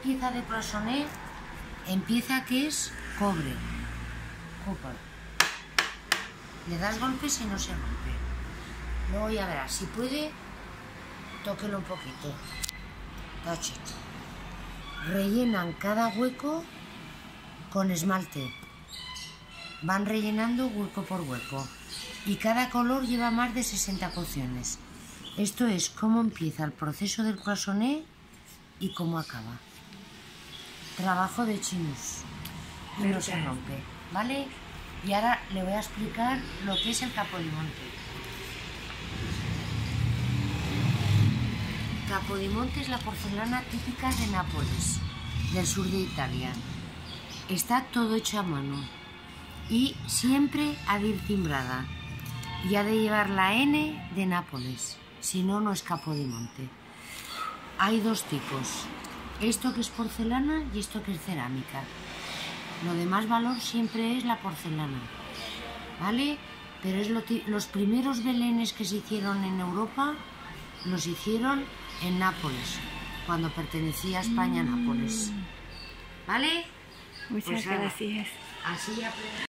pieza de cloisonné empieza que es cobre. Cúpalo. Le das golpes y no se rompe. Luego ya verás, si puede, tóquelo un poquito. Touch it. Rellenan cada hueco con esmalte. Van rellenando hueco por hueco. Y cada color lleva más de 60 cocciones. Esto es cómo empieza el proceso del cloisonné y cómo acaba. Trabajo de chinus. Y no se rompe, ¿vale? Y ahora le voy a explicar lo que es el Capodimonte. Capodimonte es la porcelana típica de Nápoles, del sur de Italia. Está todo hecho a mano y siempre ha de ir timbrada y ha de llevar la N de Nápoles, si no, no es Capodimonte. Hay dos tipos, esto que es porcelana y esto que es cerámica. Lo de más valor siempre es la porcelana, ¿vale? Pero es los primeros belenes que se hicieron en Europa, los hicieron en Nápoles, cuando pertenecía a España a Nápoles. ¿Vale? Muchas gracias. Así aprendí.